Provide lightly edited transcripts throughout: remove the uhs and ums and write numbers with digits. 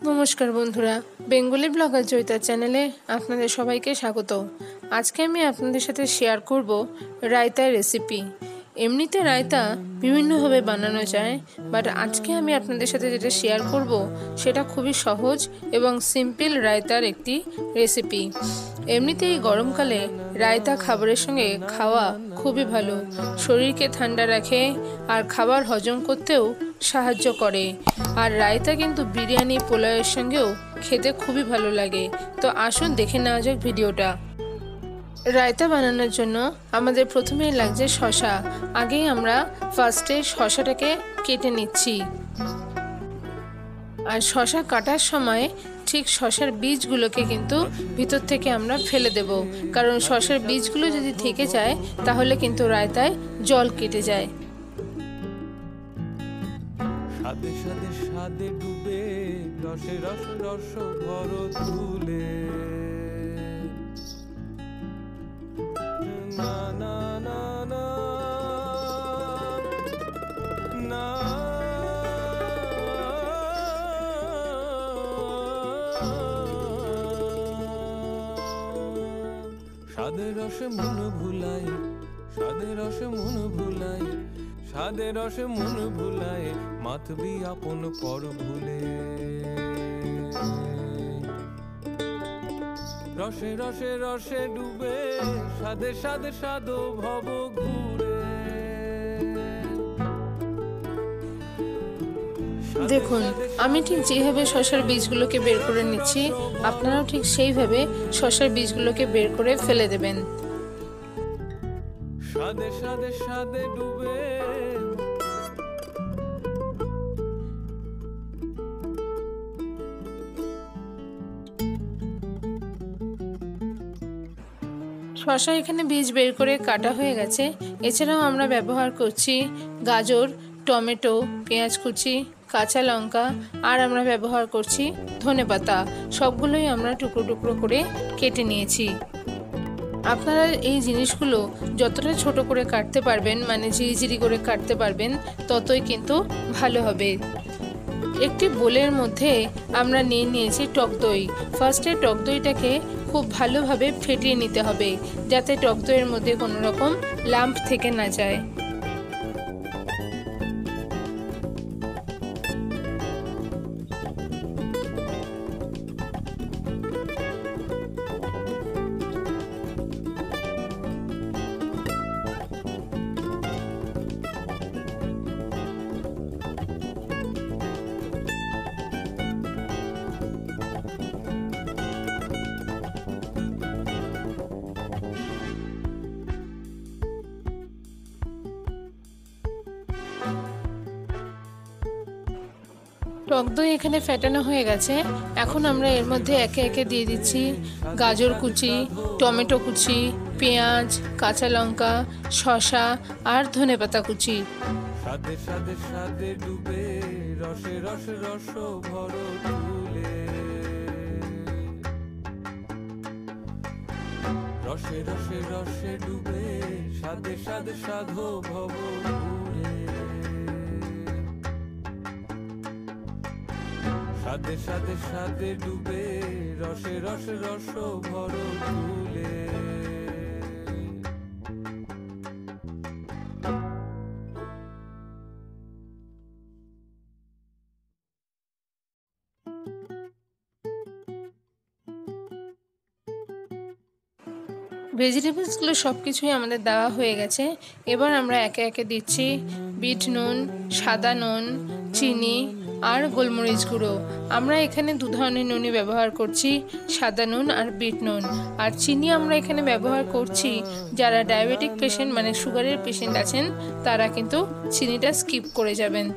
নমস্কার বন্ধুরা, Bengali blogger Joyita চ্যানেলে আপনাদের সবাইকে স্বাগত। আজকে আমি আপনাদের সাথে শেয়ার করব রায়তার রেসিপি। এমনিতে রায়তা বিভিন্নভাবে বানানো যায়, বাট আজকে আমি আপনাদের সাথে যেটা শেয়ার করব সেটা খুবই সহজ এবং সিম্পল রায়তার একটি রেসিপি। এমনিতেই গরমকালে রায়তা খাবারের সঙ্গে খাওয়া খুবই ভালো, শরীরকে ঠান্ডা রাখে আর খাবার হজম করতেও সাহায্য করে। আর রায়তা কিন্তু বিরিয়ানি পোলাওয়ের সঙ্গেও খেতে খুবই ভালো লাগে। তো আসুন দেখে নেওয়া যাক ভিডিওটা। রায়তা বানানোর জন্য আমাদের প্রথমেই লাগছে শসা। আগেই আমরা ফার্স্টে শসাটাকে কেটে নিচ্ছি। আর শসা কাটার সময় ঠিক শসার বীজগুলোকে কিন্তু ভিতর থেকে আমরা ফেলে দেব, কারণ শসার বীজগুলো যদি থেকে যায় তাহলে কিন্তু রায়তায় জল কেটে যায়। সাদে সাদে সাদে ডুবে রসে রস রস ভর তুলে না না না না না সাদে রসে মন ভুলাই, সাদে রসে মন ভুলাই, সাদে রসে মন ভুলায় মাতবি আপন পর ভুলে। রসে রসে রসে ডুবে সাদে সাদে সাদো ভব ঘুরে। দেখুন, আমি ঠিক যেভাবে শসার বীজগুলোকে বের করে নিচ্ছি, আপনারাও ঠিক সেইভাবে শসার বীজগুলোকে বের করে ফেলে দেবেন। সাদে সাদে সাদে ডুবে শসা এখানে বীজ বের করে কাটা হয়ে গেছে। এছাড়াও আমরা ব্যবহার করছি গাজর, টমেটো, পেঁয়াজ কুচি, কাঁচা লঙ্কা, আর আমরা ব্যবহার করছি ধনেপাতা। সবগুলোই আমরা টুকরো টুকরো করে কেটে নিয়েছি। আপনারা এই জিনিসগুলো যতটা ছোট করে কাটতে পারবেন, মানে ঝিরিঝিরি করে কাটতে পারবেন, ততই কিন্তু ভালো হবে। একটি বোলের মধ্যে আমরা নিয়ে নিয়েছি টক দই। ফার্স্টে টক দইটাকে খুব ভালোভাবে ফেটিয়ে নিতে হবে, যাতে টক দইয়ের মধ্যে কোনো রকম লাম্প থেকে না যায়। টক দই এখানে ফেটানো হয়ে গেছে। এখন আমরা এর মধ্যে একে একে দিয়ে দিচ্ছি গাজর কুচি, টমেটো কুচি, পেঁয়াজ, কাঁচা লঙ্কা, শসা আর ধনেপাতা কুচি। সাদে সাদে সাদে ডুবে রসে রসে রস ভর তুলে। রসে রসে রসে ডুবে সাদে সাদে সাধো ভব ঘুরে। সাদে সাদে সাদে ডুবে রসে রসে রস ভর তুলে। ভেজিটেবলসগুলো সব কিছুই আমাদের দেওয়া হয়ে গেছে। এবার আমরা একে একে দিচ্ছি বিট নুন, সাদা নুন, চিনি আর গোলমরিচ গুঁড়ো। আমরা এখানে দু ধরনের নুনই ব্যবহার করছি, সাদা নুন আর বিট নুন। আর চিনি আমরা এখানে ব্যবহার করছি যারা ডায়াবেটিক পেশেন্ট, মানে সুগারের পেশেন্ট আছেন, তারা কিন্তু চিনিটা স্কিপ করে যাবেন।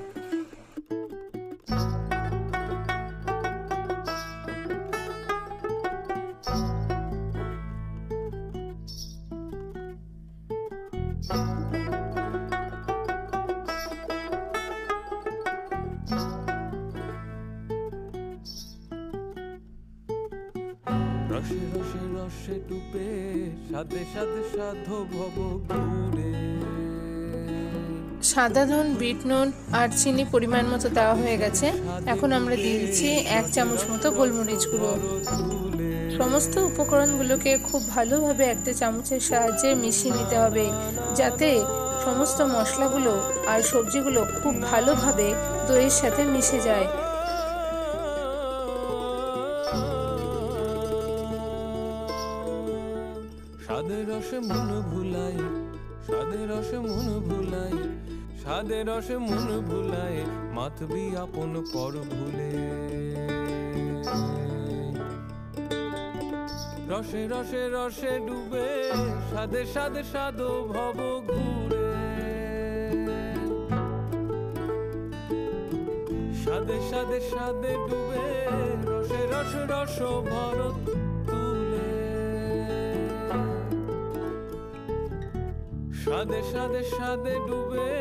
রসে রসে রসে ডুবে সাদে সাদে সাধো ভব ঘুরে। সাদা নুন, বিট নুন আর চিনি পরিমাণ মতো দেওয়া হয়ে গেছে। এখন আমরা দিয়ে দিচ্ছি 1 চামচ মতো গোলমরিচ গুঁড়ো। সমস্ত উপকরণগুলোকে খুব ভালোভাবে একটা চামচের সাহায্যে মিশিয়ে নিতে হবে, যাতে সমস্ত মশলাগুলো আর সবজিগুলো খুব ভালোভাবে দইয়ের সাথে মিশে যায়। স্বাদের রসে মন ভুলাই, স্বাদের রসে মন ভুলাই, স্বাদের রসে মন ভুলাই, মাতবি আপন পর ভুলে। রসে রসে রসে ডুবে স্বাদে স্বাদে স্বাদ ভব ঘুরে, স্বাদে স্বাদে স্বাদে ডুবে রসে রস রস ভরত তুলে, স্বাদে স্বাদে স্বাদে ডুবে।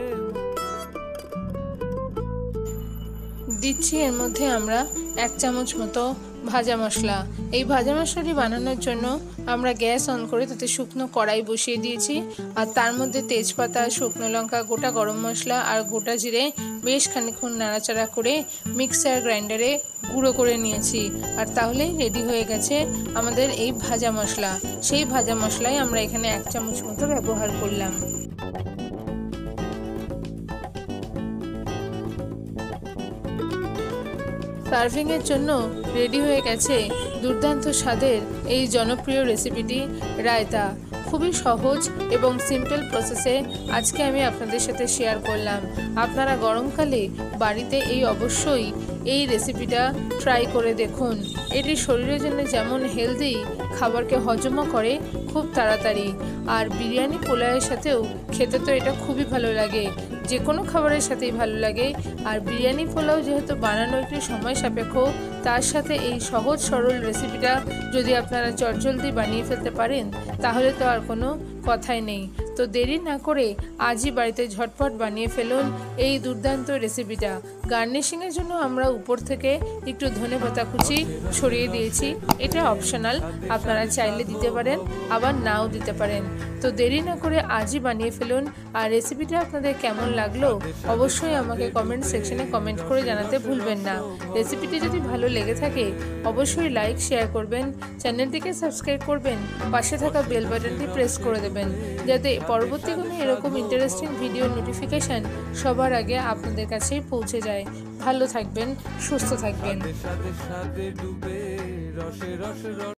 দিচ্ছি এর মধ্যে আমরা 1 চামচ মতো ভাজা মশলা। এই ভাজা মশলাটি বানানোর জন্য আমরা গ্যাস অন করে তাতে শুকনো কড়াই বসিয়ে দিয়েছি, আর তার মধ্যে তেজপাতা, শুকনো লঙ্কা, গোটা গরম মশলা আর গোটা জিরে বেশ খানিকক্ষণ নাড়াচাড়া করে মিক্সার গ্রাইন্ডারে গুঁড়ো করে নিয়েছি। আর তাহলেই রেডি হয়ে গেছে আমাদের এই ভাজা মশলা। সেই ভাজা মশলাই আমরা এখানে 1 চামচ মতো ব্যবহার করলাম। সার্ভিং এর জন্য রেডি হয়ে গেছে দুর্দান্ত স্বাদের এই জনপ্রিয় রেসিপিটি রায়তা। খুবই সহজ এবং সিম্পল প্রসেসে আজকে আমি আপনাদের সাথে শেয়ার করলাম। আপনারা গরমকালে বাড়িতে অবশ্যই এই রেসিপিটা ট্রাই করে দেখুন। এটি শরীরের জন্য যেমন হেলদি, খাবারকে হজমও করে খুব তাড়াতাড়ি, আর বিরিয়ানি পোলাওয়ের সাথেও খেতে তো এটা খুবই ভালো লাগে, যে কোনো খাবারের সাথেই ভালো লাগে। আর বিরিয়ানি পোলাও যেহেতু বানানো একটু সময় সাপেক্ষ, তার সাথে এই সহজ সরল রেসিপিটা যদি আপনারা চটজলদি বানিয়ে ফেলতে পারেন তাহলে তো আর কোনো কথাই নেই। তো দেরি না করে আজই বাড়িতে ঝটপট বানিয়ে ফেলুন এই দুর্দান্ত রেসিপিটা। গার্নিশিংয়ের জন্য আমরা উপর থেকে একটু ধনেপাতা কুচি ছড়িয়ে দিয়েছি, এটা অপশনাল, আপনারা চাইলে দিতে পারেন আবার নাও দিতে পারেন। তো দেরি না করে আজই বানিয়ে ফেলুন। আর রেসিপিটা আপনাদের কেমন লাগলো অবশ্যই আমাকে কমেন্ট সেকশনে কমেন্ট করে জানাতে ভুলবেন না। রেসিপিটি যদি ভালো লেগে থাকে অবশ্যই লাইক, শেয়ার করবেন, চ্যানেলটিকে সাবস্ক্রাইব করবেন, পাশে থাকা বেল বাটনটি প্রেস করে দেবেন, যাতে পরবর্তী কোনো এরকম ইন্টারেস্টিং ভিডিও নোটিফিকেশন সবার আগে আপনাদের কাছেই পৌঁছে যায়। ভালো থাকবেন, সুস্থ থাকবেন।